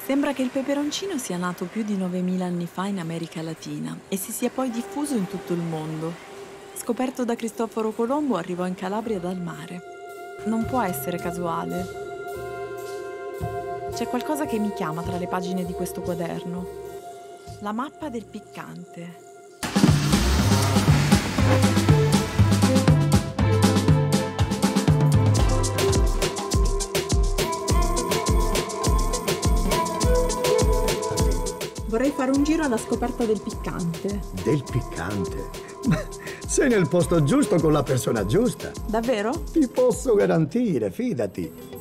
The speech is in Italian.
Sembra che il peperoncino sia nato più di 9000 anni fa in America Latina e si sia poi diffuso in tutto il mondo. Scoperto da Cristoforo Colombo, arrivò in Calabria dal mare. Non può essere casuale. C'è qualcosa che mi chiama tra le pagine di questo quaderno. La mappa del piccante. Vorrei fare un giro alla scoperta del piccante. Del piccante? Ma sei nel posto giusto con la persona giusta. Davvero? Ti posso garantire, fidati.